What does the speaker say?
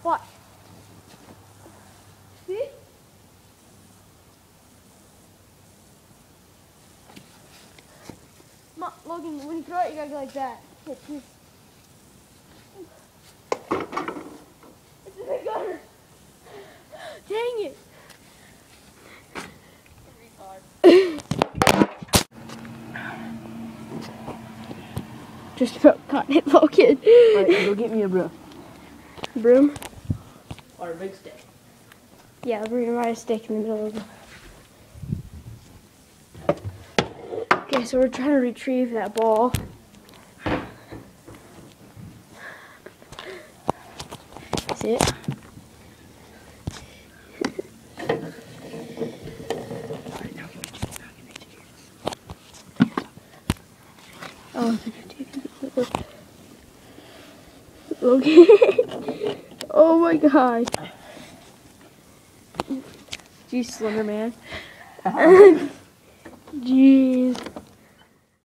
What? See? Logan, when you throw it, you gotta go like that. It's in the gutter. Dang it. Just about caught it, Logan. Alright, go get me a broom. Broom? Or a big stick. Yeah, we're gonna ride a stick in the middle of the... Okay, so we're trying to retrieve that ball. See it? Oh, okay. Oh my god. Jeez, Slender Man. Jeez.